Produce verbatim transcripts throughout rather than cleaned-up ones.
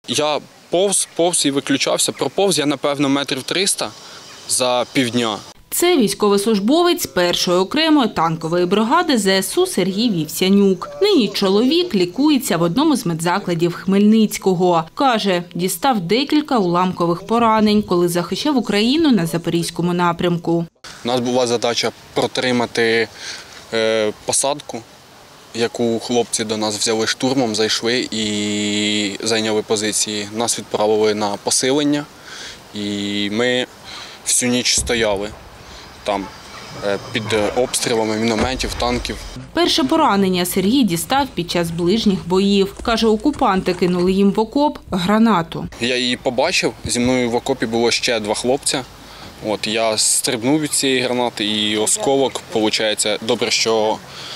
Я повз, повз і виключався. Проповз я, напевно, метрів триста за півдня. Це військовослужбовець першої окремої танкової бригади зе ес у Сергій Вівсянюк. Нині чоловік лікується в одному з медзакладів Хмельницького. Каже, дістав декілька уламкових поранень, коли захищав Україну на Запорізькому напрямку. У нас була задача протримати е, посадку, яку хлопці до нас взяли штурмом, зайшли і зайняли позиції. Нас відправили на посилення, і ми всю ніч стояли там під обстрілами мінометів, танків. Перше поранення Сергій дістав під час ближніх боїв. Каже, окупанти кинули їм в окоп гранату. Я її побачив, зі мною в окопі було ще два хлопця. От, я стрибнув від цієї гранати і осколок, виходить, добре, що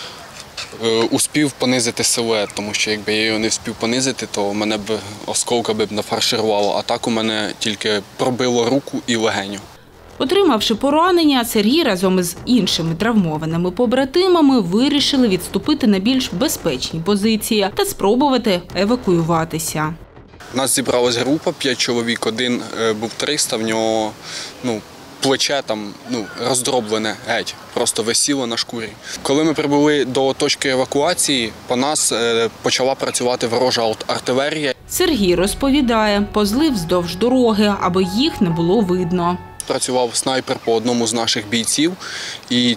е, успів понизити силует, тому що якби я його не встиг понизити, то мене б осколка б нафарширувало, а так у мене тільки пробило руку і легеню. Отримавши поранення, Сергій разом із іншими травмованими побратимами вирішили відступити на більш безпечні позиції та спробувати евакуюватися. У нас зібралась група, п'ять чоловік, один був триста, в нього ну, плече там ну, роздроблене геть, просто висіло на шкурі. Коли ми прибули до точки евакуації, по нас почала працювати ворожа артилерія. Сергій розповідає, позлив вздовж дороги, аби їх не було видно. Працював снайпер по одному з наших бійців і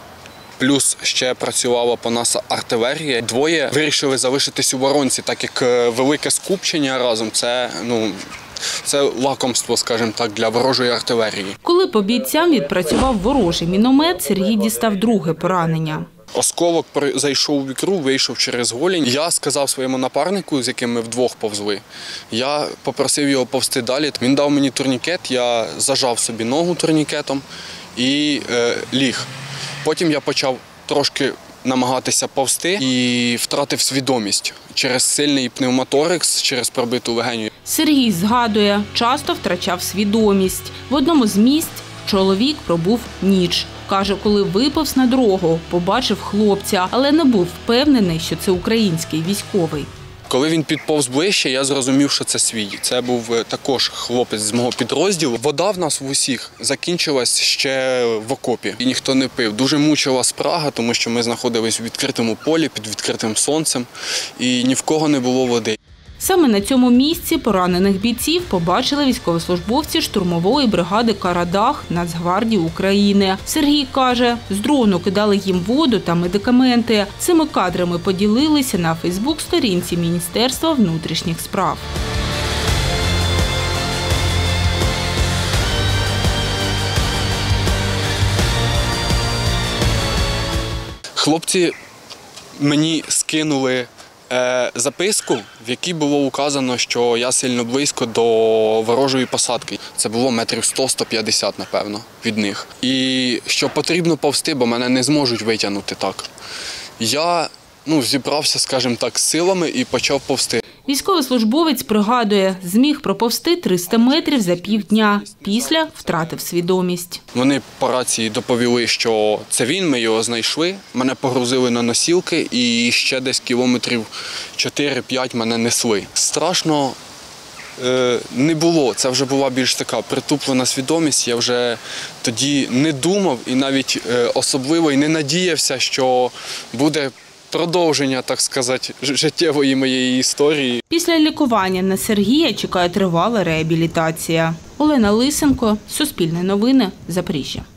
плюс ще працювала по нас артилерія. Двоє вирішили залишитись у воронці, так як велике скупчення разом – це, ну, це лакомство, скажімо так, для ворожої артилерії. Коли по бійцям відпрацював ворожий міномет, Сергій дістав друге поранення. Осколок зайшов в ікру, вийшов через голінь. Я сказав своєму напарнику, з яким ми вдвох повзли, я попросив його повзти далі. Він дав мені турнікет, я зажав собі ногу турнікетом і е, ліг. Потім я почав трошки намагатися повзти і втратив свідомість через сильний пневмоторикс, через пробиту легеню. Сергій згадує, часто втрачав свідомість. В одному з місць чоловік пробув ніч. Каже, коли виповз на дорогу, побачив хлопця, але не був впевнений, що це український військовий. Коли він підповз ближче, я зрозумів, що це свій. Це був також хлопець з мого підрозділу. Вода в нас в усіх закінчилась ще в окопі. І ніхто не пив. Дуже мучила спрага, тому що ми знаходились у відкритому полі, під відкритим сонцем, і ні в кого не було води. Саме на цьому місці поранених бійців побачили військовослужбовці штурмової бригади «Карадах» Нацгвардії України. Сергій каже, з дрону кидали їм воду та медикаменти. Цими кадрами поділилися на фейсбук-сторінці Міністерства внутрішніх справ. Хлопці мені скинули записку, в якій було указано, що я сильно близько до ворожої посадки. Це було метрів сто - сто п'ятдесят, напевно, від них. І що потрібно повзти, бо мене не зможуть витягнути так. Я ну, зібрався, скажімо так, силами і почав повзти. Військовослужбовець пригадує, зміг проповзти триста метрів за півдня. Після втратив свідомість. Вони по рації доповіли, що це він, ми його знайшли. Мене погрузили на носілки і ще десь кілометрів чотири-п'ять мене несли. Страшно е, не було, це вже була більш така притуплена свідомість. Я вже тоді не думав і навіть е, особливо і не надіявся, що буде продовження, так сказати, життєвої моєї історії. Після лікування на Сергія чекає тривала реабілітація. Олена Лисенко, Суспільне новини, Запоріжжя.